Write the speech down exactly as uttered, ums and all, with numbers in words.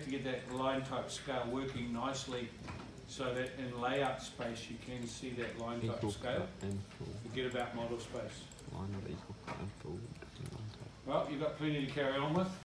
to get that line type scale working nicely so that in layout space you can see that line type Equal scale. cut and full. Forget about model space. Line of equal cut and full. Well, you've got plenty to carry on with.